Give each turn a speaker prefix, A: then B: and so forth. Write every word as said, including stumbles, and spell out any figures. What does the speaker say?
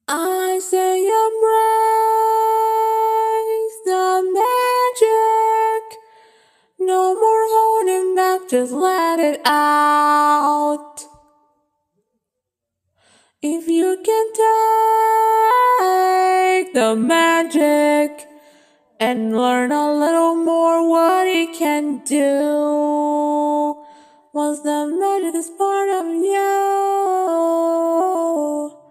A: I say embrace the magic. No more holding back, just let it out. If you can take the magic and learn a little more what it can do, once the magic is part of you.